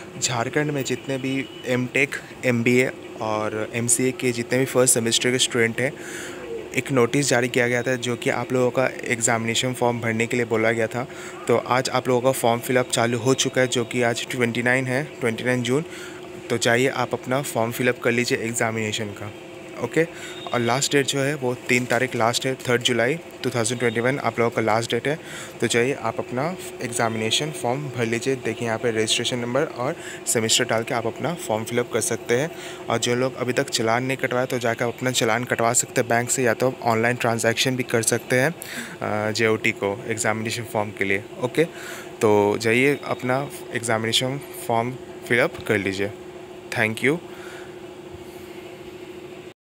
झारखंड में जितने भी एमटेक, एमबीए और एमसीए के जितने भी फर्स्ट सेमेस्टर के स्टूडेंट हैं, एक नोटिस जारी किया गया था जो कि आप लोगों का एग्ज़ामिनेशन फॉर्म भरने के लिए बोला गया था। तो आज आप लोगों का फॉर्म फिलअप चालू हो चुका है, जो कि आज 29 है, 29 जून। तो चाहिए आप अपना फॉर्म फिलअप कर लीजिए एग्ज़ामिनेशन का। ओके। और लास्ट डेट जो है वो 3 तारीख लास्ट है, 3 जुलाई 2021 आप लोगों का लास्ट डेट है। तो चाहिए आप अपना एग्ज़ामिनेशन फॉर्म भर लीजिए। देखिए यहाँ पे रजिस्ट्रेशन नंबर और सेमेस्टर डाल के आप अपना फॉर्म फिलअप कर सकते हैं। और जो लोग अभी तक चालान नहीं कटवाए तो जाकर अपना चालान कटवा सकते हैं बैंक से, या तो ऑनलाइन ट्रांजैक्शन भी कर सकते हैं जेओटी को एग्ज़ामिनेशन फॉर्म के लिए। ओके, तो जाइए अपना एग्ज़ामिनेशन फॉर्म फिलअप कर लीजिए। Thank you.